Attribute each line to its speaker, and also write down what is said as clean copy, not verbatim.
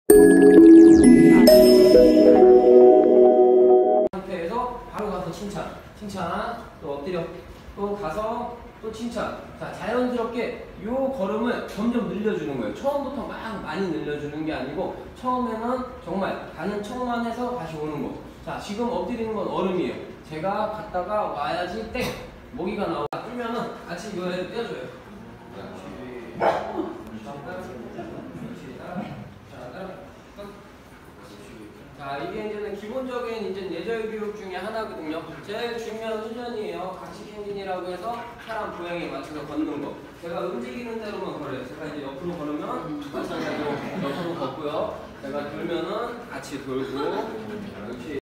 Speaker 1: 상태에서 바로 가서 칭찬, 또 엎드려, 또 가서 또 칭찬. 자, 자연스럽게 요 걸음을 점점 늘려주는 거예요. 처음부터 막 많이 늘려주는 게 아니고 처음에는 정말 가는 척만 해서 다시 오는 거. 자, 지금 엎드리는 건 얼음이에요. 제가 갔다가 와야지 땡! 모기가 나와. 뜨면은 같이 이거 떼어줘요. 자, 이게 이제는 기본적인 이제 뇌절 교육 중에 하나거든요. 제일 중요한 훈련이에요. 각식 행진이라고 해서 사람 고양이에 맞춰서 걷는 거. 제가 움직이는 대로만 걸어요. 제가 이제 옆으로 걸으면 마찬가지로 옆으로 걷고요. 제가 돌면은 같이 돌고.